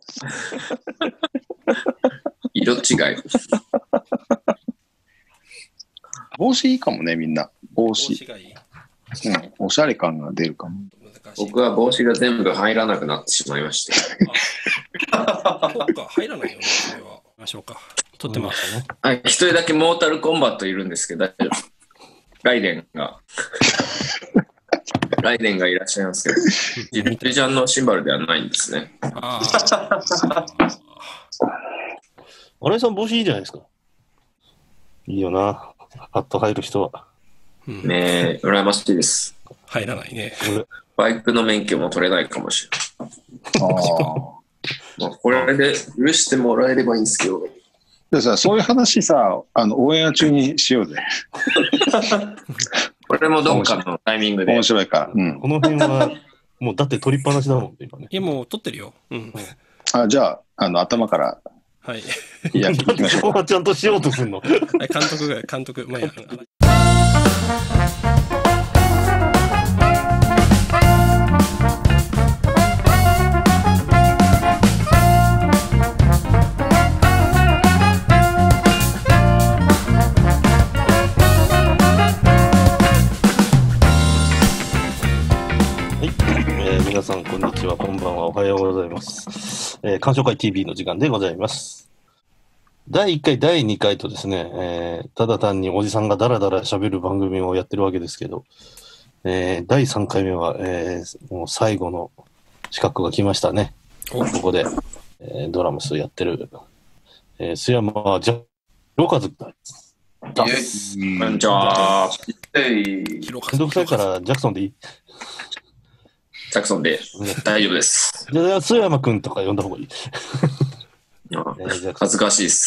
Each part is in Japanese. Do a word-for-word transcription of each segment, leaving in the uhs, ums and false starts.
色違い。 帽子いいかもね、みんな。帽子。 帽子がいい。 うん、おしゃれ感が出るかも。 僕は帽子が全部入らなくなってしまいまして。 あ、そっか、入らないよね、それは。ましょうか。撮ってますね。 はい、一人だけモータルコンバットいるんですけど、大丈夫。ライデンが。ライデンがいらっしゃいますけど、ジルジャンのシンバルではないんですね。 あ新井さん帽子いいじゃないですか。いいよな。パッと入る人は。 うん、 ねえ、羨ましいです。 入らないね。 バイクの免許も取れないかもしれない。 あまあ、これで許してもらえればいいんですけど。 でさ、そういう話さ、あの、オンエア中にしようぜ。 これもどっかのタイミングで。 面白いから。うん。 この辺は、もうだって取りっぱなしだもんね、今ね。 いや、もう撮ってるよ。うん。 あ、じゃあ、あの、頭から。 はい。 いや、聞きましょう。 そこはちゃんとしようとするの。 監督が、監督、まあ、いや。 皆さん、こんにちは、こんばんは、おはようございます。えー、鑑賞会 ティービー の時間でございます。だいいっかい、だいにかいとですね、えー、ただ単におじさんがダラダラ喋る番組をやってるわけですけど、えー、だいさんかいめは、えー、もう最後の資格が来ましたね。ここで、えー、ドラムスやってる、えー、須山ジャロカズだ。 こんにちは。 めんどくさいからジャクソンでいい？ ジャクソンで大丈夫です。 じゃあ、須山くんとか呼んだ方がいい。 恥ずかしいです。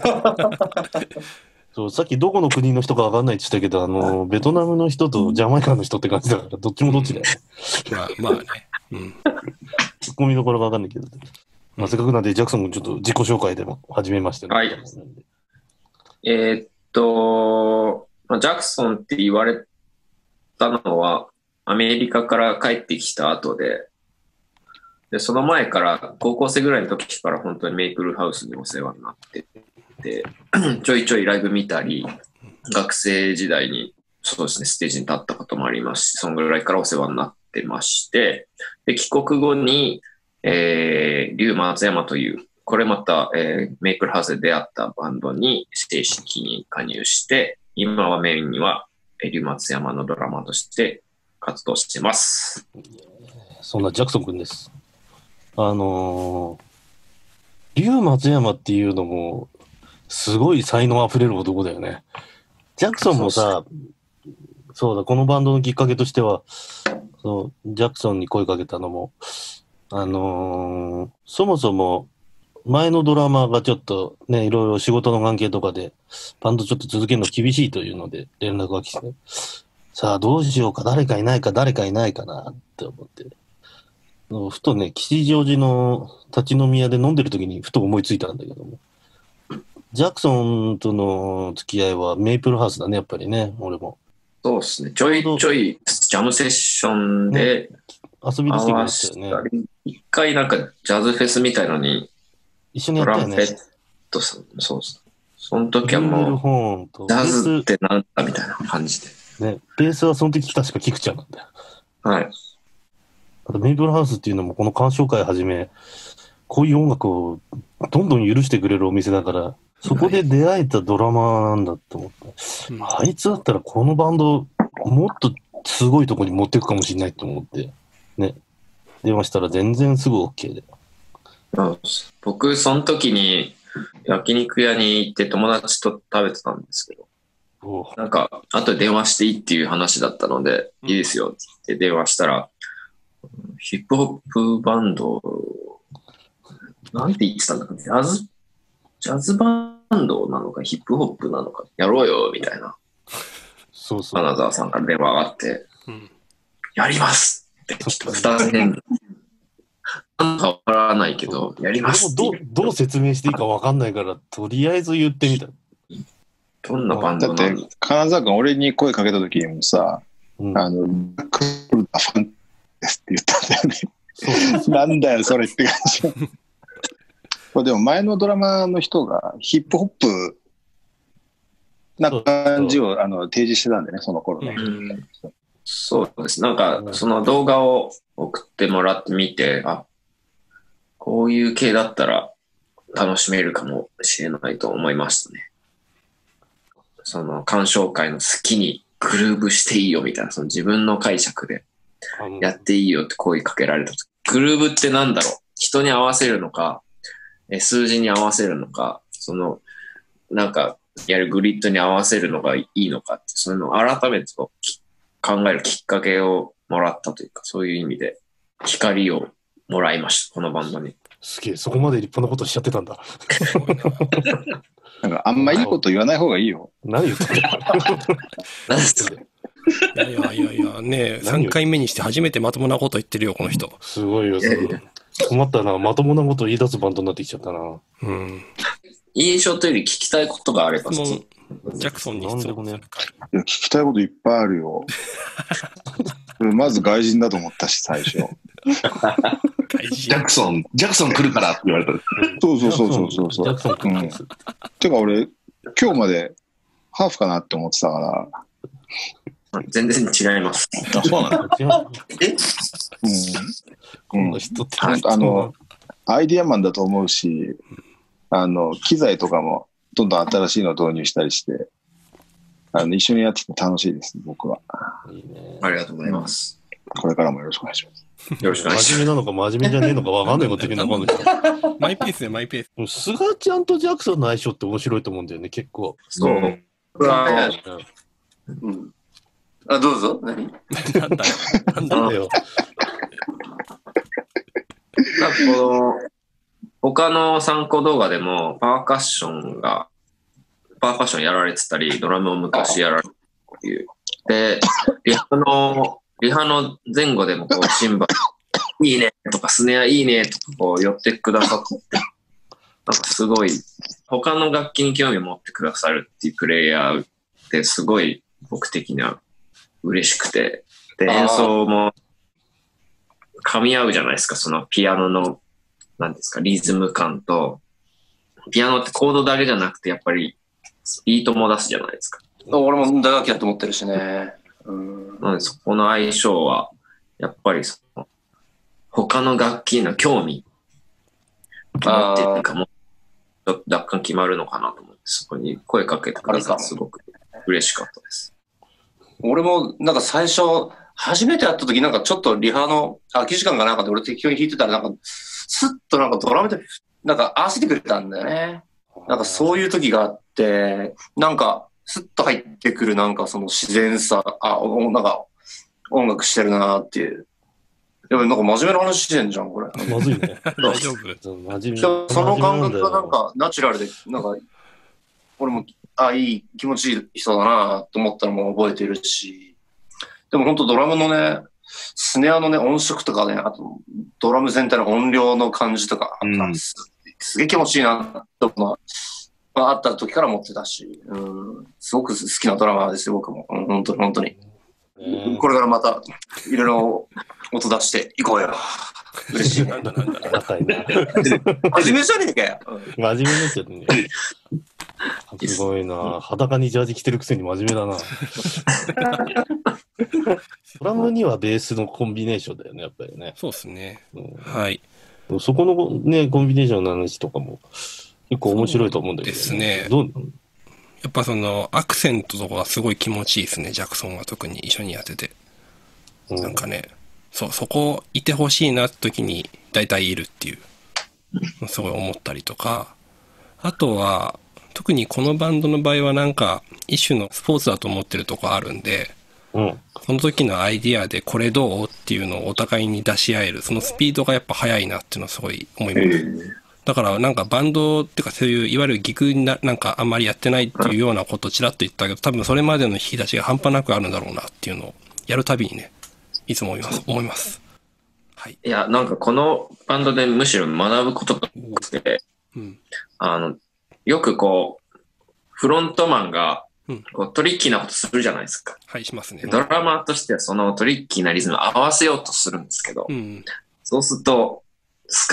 そう、さっきどこの国の人か分かんないって言ったけど、あの、ベトナムの人とジャマイカの人って感じだから、どっちもどっちだよね。 まあ、まあね。うん。 ツッコミどころが分かんないけど。まあ、せっかくなんで、ジャクソン君ちょっと自己紹介でも始めましてね。 はい。えー、っと、ジャクソンって言われたのは、アメリカから帰ってきた後で、で、その前から高校生ぐらいの時から本当にメイプルハウスでお世話になってて、ちょいちょいライブ見たり、学生時代にそうですね、ステージに立ったこともありますし、そのぐらいからお世話になってまして、で、帰国後に、えー、竜松山という、これまた、えー、メイプルハウスで出会ったバンドに正式に加入して、今はメインには、竜松山のドラマーとして活動してます。 そんなジャクソン君です。あのー、竜松山っていうのも、すごい才能あふれる男だよね。ジャクソンもさ、そうだ、このバンドのきっかけとしては、そう、ジャクソンに声かけたのも、あのー、そもそも、前のドラマーがちょっとね、いろいろ仕事の関係とかで、バンドちょっと続けるの厳しいというので連絡が来て、さあどうしようか、誰かいないか、誰かいないかなって思って、ふとね、吉祥寺の立ち飲み屋で飲んでる時にふと思いついたんだけども、ジャクソンとの付き合いはメイプルハウスだね、やっぱりね、俺も。 そうですね、ちょいちょいジャムセッションで、ね、 遊びに来てくれてたよね。 一回なんかジャズフェスみたいのに、 一緒にやったよね。 トランペット、そうです。その時はもう、ジャズってなんだみたいな感じで。 ね、ベースはその時確かキクちゃんなんだよ。 はい。 あとメイプルハウスっていうのもこの鑑賞会はじめ、こういう音楽をどんどん許してくれるお店だから、そこで出会えたドラマーなんだと思った。うん、あいつだったらこのバンド、もっとすごいとこに持っていくかもしれないと思って、ね。電話したら全然すぐ OK で。 僕、その時に焼肉屋に行って友達と食べてたんですけど、なんか、後で電話していいっていう話だったので、うん、いいですよって言って電話したら、ヒップホップバンド、なんて言ってたんだか、ジャズ、ジャズバンドなのか、ヒップホップなのか、やろうよ、みたいな。 そうそう。 金沢さんから電話があって、うん、やりますって、ちょっと二つ変。なんかわからないけど、やりますって。 どう、どう説明していいかわかんないから、とりあえず言ってみた。 どんなバンドなの？ だって、金沢君、俺に声かけた時にもさ、うん、あの、クールなファンですって言ったんだよね。そうなんだよ、それって感じ。 これでも前のドラマの人がヒップホップな感じをあの提示してたんでね、その頃ね。 うん、そうです。なんか、その動画を送ってもらってみて、あ、こういう系だったら楽しめるかもしれないと思いましたね。その鑑賞会の好きにグルーブしていいよみたいな、その自分の解釈でやっていいよって声かけられた時、グルーブってなんだろう、人に合わせるのか、え数字に合わせるのか、そのなんかやるグリッドに合わせるのがいいのかって、そういうのを改めて考えるきっかけをもらったというか、そういう意味で光をもらいました、このバンドに。 すげえ、そこまで立派なことしちゃってたんだ。 なんかあんまいいこと言わない方がいいよ。 何言ってんだ何ですか。 いやいやいやいや、ねえ、さんかいめにして初めてまともなこと言ってるよ、この人。 すごいよ、困ったな。まともなこと言い出すバンドになってきちゃったな。 うん。 印象というより聞きたいことがあれば、 質問、ジャクソンに質問。 いや、聞きたいこといっぱいあるよ。まず外人だと思ったし、最初。 ジャクソン、ジャクソン来るからって言われた。 そうそうそうそうそうそう。ジャクソン来るんです。てか俺、今日までハーフかなって思ってたから。 全然違います。 あ、そうなの？え？うん。 この人って。 あの、アイディアマンだと思うし、あの、機材とかもどんどん新しいのを導入したりして、あの、一緒にやってて楽しいです、僕は。 いいね。ありがとうございます。 これからもよろしくお願いします。 よろしくお願いします。 真面目なのか真面目じゃねえのか分かんないこと言ってんだ、今度。 マイペースでマイペース。スガちゃんとジャクソンの相性って面白いと思うんだよね、結構。 そう。 うわうん。あ、どうぞ。何？ なんだよ。なんだよ。 なんかこの、他の参考動画でもパーカッションが、パーカッションやられてたり、ドラムを昔やられてたっていう。で、リハの、リハの前後でもこう、シンバル、いいねとか、スネアいいねとか、こう、寄ってくださって、なんかすごい、他の楽器に興味を持ってくださるっていうプレイヤーってすごい僕的には嬉しくて、で、演奏も噛み合うじゃないですか、そのピアノの、なんですか、リズム感と、ピアノってコードだけじゃなくて、やっぱり、ビートも出すじゃないですか。 俺も打楽器だと思ってるしね。うん。 なので、そこの相性は、やっぱりその、他の楽器の興味、持ってるかも、ちょっと若干決まるのかなと思って、そこに声かけてくださってすごく嬉しかったです。 俺も、なんか最初、初めて会った時、なんかちょっとリハの空き時間かなんかで俺適当に弾いてたら、なんか、スッとなんかドラムで、なんか合わせてくれたんだよね。なんかそういう時があって、なんか、スッと入ってくるなんかその自然さ、あ、なんか音楽してるなっていう。やっぱなんか真面目な話してんじゃん、これ。 まずいね。 大丈夫。 真面目その感覚がなんかナチュラルで、なんか、俺も、あ、いい、気持ちいい人だなと思ったのも覚えてるし、でも本当ドラムのね、スネアのね、音色とかね、あとドラム全体の音量の感じとか、うん、す, すげえ気持ちいいなと思まあ、あった時から持ってたし、うん、すごく好きなドラマーですよ、僕も。うん、本当に、本当に。これからまた、いろいろ音出していこうよ。嬉しい。なんだなんだ仲いいな。 真面目じゃねえかよ。 真面目になっちゃってね。すごいな。裸にジャージ着てるくせに真面目だな。ドラムにはベースのコンビネーションだよね、やっぱりね。 そうですね。 うん、 はい。 そこのね、コンビネーションの話とかも、結構面白いと思うんだけど、ね。 ですね。 どうやっぱそのアクセントとかがすごい気持ちいいですね、ジャクソンが特に一緒にやってて。うん、なんかね、そう、そこいてほしいなって時に大体いるっていう、すごい思ったりとか、あとは、特にこのバンドの場合はなんか一種のスポーツだと思ってるとこあるんで、うん、その時のアイディアでこれどうっていうのをお互いに出し合える、そのスピードがやっぱ速いなっていうのはすごい思います。えーだからなんかバンドっていうかそういういわゆるギクななんかあんまりやってないっていうようなことをちらっと言ったけど多分それまでの引き出しが半端なくあるんだろうなっていうのをやるたびにねいつも思います思います。はい。 いやなんかこのバンドでむしろ学ぶことが多くて、うん、あのよくこうフロントマンがこうトリッキーなことするじゃないですか。 はいしますね。 ドラマーとしてはそのトリッキーなリズムを合わせようとするんですけど、うん、そうするとスカッ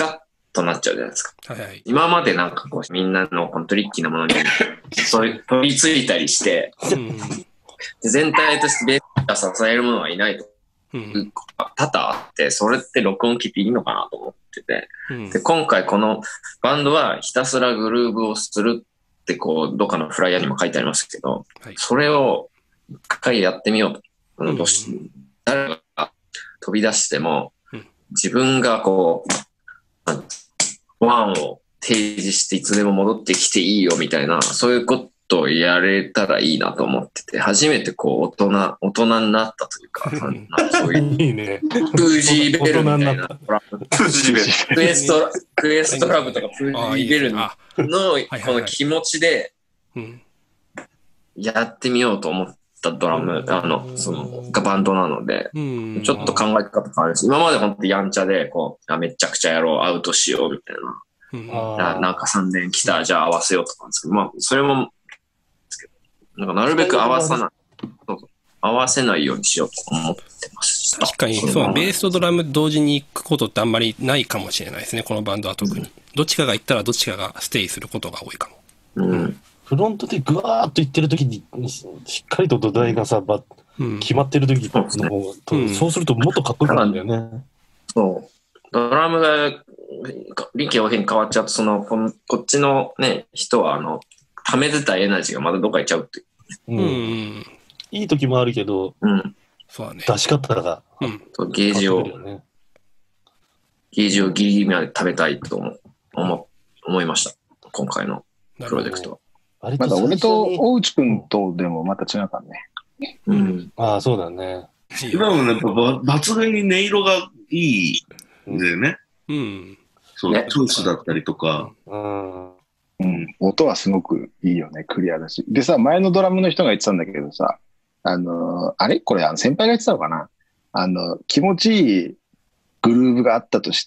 となっちゃうじゃないですか。 はいはい。 今までなんかこうみんなのこのトリッキーなものにそういう取り付いたりして、 うんで全体としてベースが支えるものはいないと。 うん多々あって、それって録音機っていいのかなと思ってて。 うんで、今回このバンドはひたすらグルーブをするってこう、どっかのフライヤーにも書いてありますけど、 はいそれを一回やってみようと。このうんどうし誰が飛び出してもうん、 自分がこう、ワンを提示していつでも戻ってきていいよみたいな、そういうことをやれたらいいなと思ってて、初めてこう、大人、大人になったというか、なんかそういう、 いいね。 プージーベルみたいな大人になった、 プジベル。 クエスト、クエストラブとかプああ、 ージーベルいいですね。 のあ、はいこの気持ちでうん。 やってみようと思ったドラム、あの、その、がバンドなので、 うん。 ちょっと考え方変わるし、今まで本当やんちゃで、こう、あめちゃくちゃやろう、アウトしようみたいうんあな。ななんかさんねん来た、じゃあ合わせようとかなんですけど、まあ、それも、ですけど、なんかなるべく合わさない、そうそう合わせないようにしようと思ってました。 確かに、そう、ベースとドラム同時に行くことってあんまりないかもしれないですね、このバンドは特に。どっちかが行ったらどっちかがステイすることが多いかも。 うん。 フロントでぐわーっといってる時に、ししっかりと土台がさ、ばうん。 決まってる時の方が、 うんそうするともっとかっこよくなるんだよね。 そう。ドラムが臨機応変に変わっちゃうと、その、このこっちのね、人は、あの、溜めてたエナジーがまだどっか行っちゃうっていう。 うんうん。 いい時もあるけど、 うん。 そうだね。 出し方がうん。 そうゲージを変わってくるよね。 ゲージをギリギリまで食べたいと思思思いました。今回のプロジェクトは。 割まだ俺と最初に大内くんとでもまた違うからね。 うん。 ああ、そうだね。 今もやっぱば抜群に音色がいいんだよね。 うん。 そう、 ねチョイスだったりとか。 うん。 うん。音はすごくいいよね。クリアだし。でさ、前のドラムの人が言ってたんだけどさ、あのーあれこれあの先輩が言ってたのかなあの、気持ちいいグルーブがあったとして、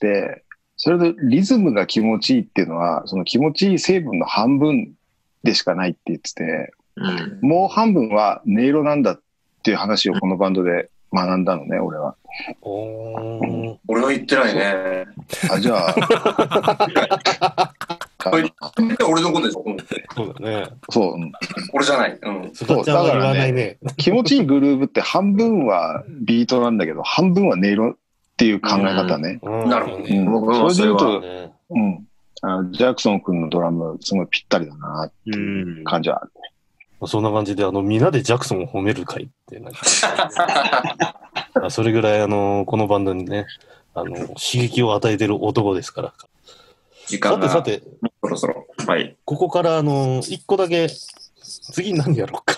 それでリズムが気持ちいいっていうのは、その気持ちいい成分の半分でしかないって言ってて、 うん。 もう半分は音色なんだっていう話をこのバンドで学んだのね、俺は。 おー俺は言ってないね。 あ、じゃあ、 俺のことでしょ、うんそうだね。 そう、うん俺じゃない。うん。 すがちゃんは言わないね。 気持ちいいグルーブって半分はビートなんだけど、半分は音色っていう考え方ね。 うんなるほどうん僕もそれで言うと、 ねうん。あのジャクソン君のドラム、すごいぴったりだなってう。 いうん感じはある。 そんな感じで、あの、皆でジャクソンを褒める会ってなんかあそれぐらい、あの、このバンドにね、あの、刺激を与えてる男ですから。さ時間がてさて、 そろそろ。はい。 ここから、あの、一個だけ、次何やろうか。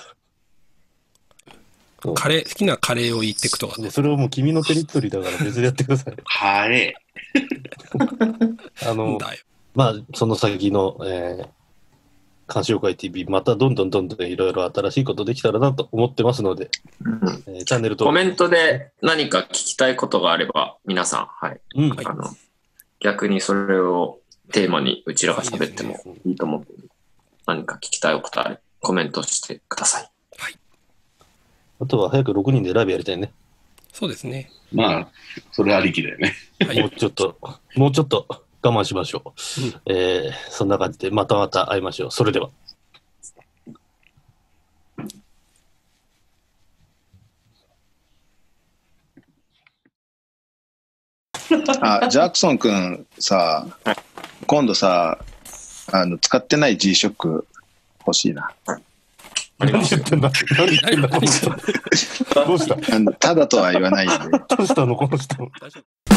カレー、好きなカレーを言っていくとかね。 それはもう君のテリトリーだから別でやってください。 カレあの、 だよ。 まあ、その先の、えー、監視会 ティーブイ、またどんどんどんどんいろいろ新しいことできたらなと思ってますので、 うんえーチャンネル登録。 コメントで何か聞きたいことがあれば、皆さん、はい。 うん。 はいあの、逆にそれをテーマにうちらが喋ってもいいと思う。何か聞きたいことあれ、コメントしてください。 あとは早くろくにんでライブやりたいね。 そうですね。 ー。まあ、それありきだよね。 はいもうちょっと、もうちょっと我慢しましょう。 うんえー、そんな感じで、またまた会いましょう。それでは。 あ、ジャクソン君さ、今度さ、あの、使ってない G-SHOCK 欲しいな。 何言ってんだ何言ってんだこの人。どうしたあのただとは言わないんで。 どうしたのこの人。 大丈夫